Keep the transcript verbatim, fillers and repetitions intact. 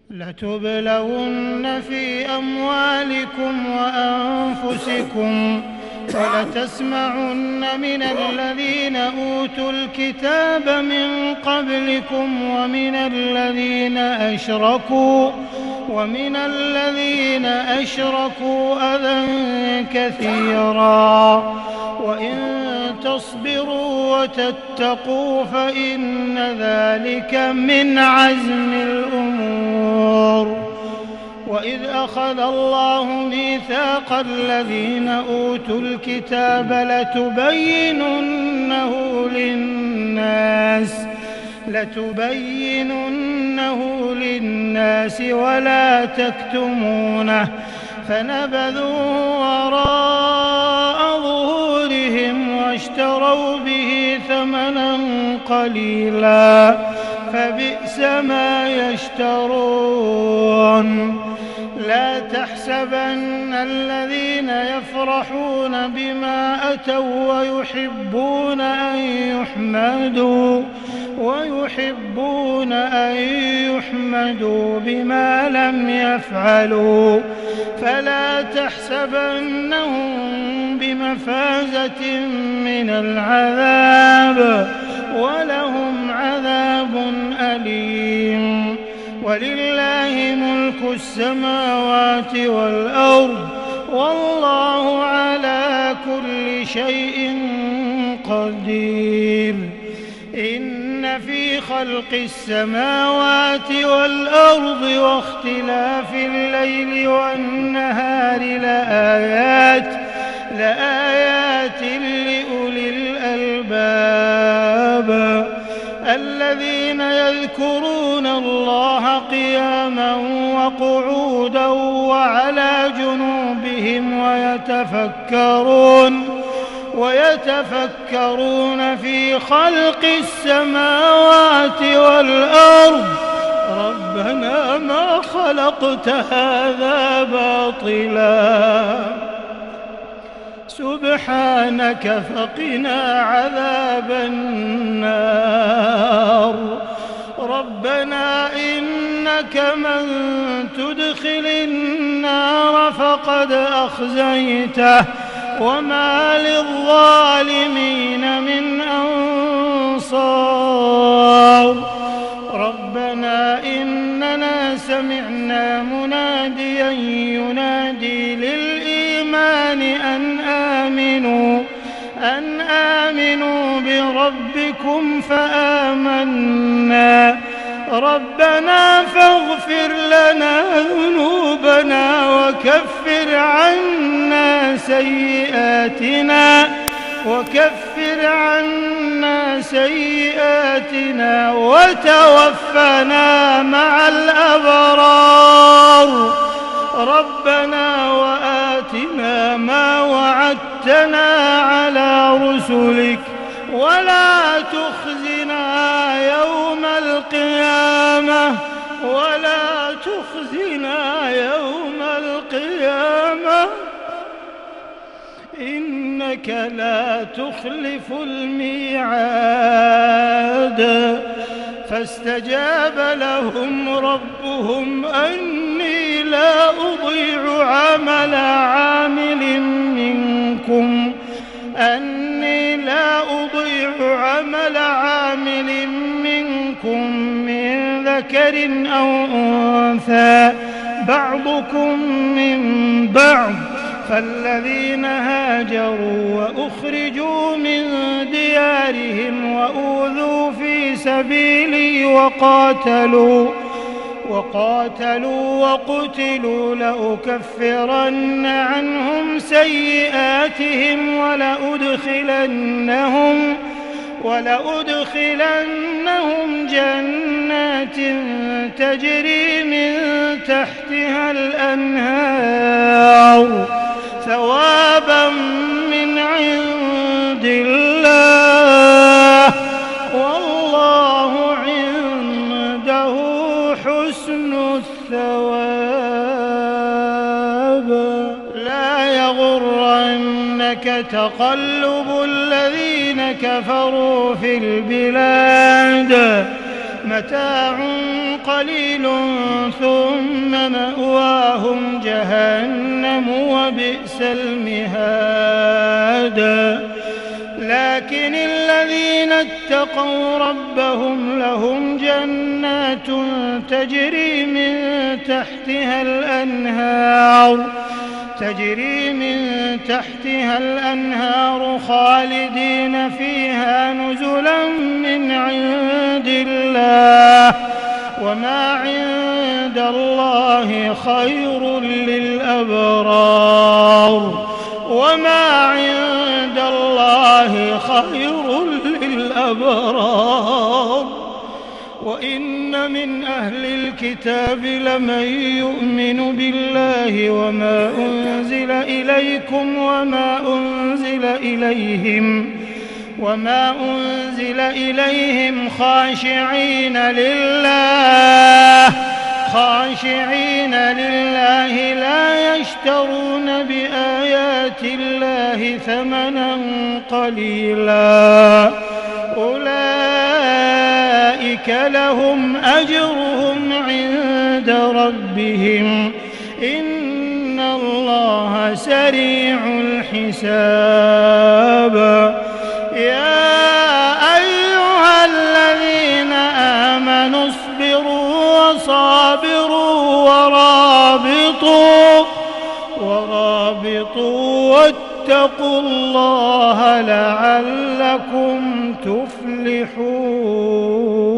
لتبلون في أموالكم وأنفسكم ولتسمعن من الذين أوتوا الكتاب من قبلكم ومن الذين أشركوا ومن الذين أشركوا أذى كثيرا وإن تصبروا وتتقوا فإن ذلك من عزم الأمور. وإذ أخذ الله ميثاق الذين أوتوا الكتاب لتبيننه للناس لتبيننه للناس ولا تكتمونه فنبذوه وراء ظهورهم واشتروا به ثمنا قليلا فبئس ما يشترون. لا تحسبن الذين يفرحون بما أتوا ويحبون أن يحمدوا ويحبون أن يحمدوا بما لم يفعلوا فلا تحسبنهم بمفازة من العذاب ولهم عذاب أليم. ولله ملك السماوات والأرض والله على كل شيء قدير. إن في خلق السماوات والأرض واختلاف الليل والنهار لآيات لآيات لأولي الألباب الذين يذكرون الله قياما وقعودا وعلى جنوبهم ويتفكرون ويتفكرون في خلق السماوات والأرض ربنا ما خلقت هذا باطلا سبحانك فقنا عذاب النار. ربنا إنك من تدخل النار فقد أخزيته وما للظالمين من أنصار. ربنا إننا سمعنا مناديا ينادي للإيمان أن آمنوا أن آمنوا بربكم فآمنا ربنا فاغفر لنا ذنوبنا وكفر عنا سيئاتنا وكفر عنا سيئاتنا وتوفنا مع الأبرار. ربنا وآتنا ما وعدتنا على رسلك ولا تخزنا يوم القيامة ولا تخزنا يوم القيامة إنك لا تخلف الميعاد. فاستجاب لهم ربهم أني لا أضيع عمل عامل منكم أني لا أضيع عمل عامل منكم من ذكر أو أنثى بعضكم من بعض فالذين هاجروا وأخرجوا من ديارهم وأوذوا في سبيلي وقاتلوا وقاتلوا وقتلوا لأكفرن عنهم سيئاتهم ولأدخلنهم ولأدخلنهم جنات تجري من تحتها الأنهار ثوابا من عند الله والله عنده حسن الثواب. لا يغرنك تقلب الذين كفروا في البلاد متاع قليل ثم مأواهم جهنم وبئس المهاد لكن الذين اتقوا ربهم لهم جنات تجري من تحتها الأنهار تجري من تحتها الأنهار خالدين فيها نزلا من عند الله وما عند الله خير للأبرار وما عند الله خير للأبرار وإن من أهل الكتاب لمن يؤمن بالله وما أنزل إليكم وما أنزل إليهم وما أنزل إليهم خاشعين لله خاشعين لله لا يشترون بآيات الله ثمنا قليلا أولئك لهم أجرهم عند ربهم إن الله سريع الحساب يا أيها الذين آمنوا اصبروا وصابروا ورابطوا ورابطوا واتقوا الله لعلكم تفلحون.